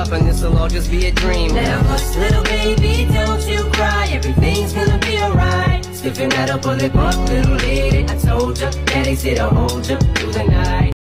up and this'll all just be a dream. Now hush, little baby, don't you cry. Everything's gonna be alright. Stiffen that up, pull it up, little lady. I told ya, daddy said I'll hold ya through the night.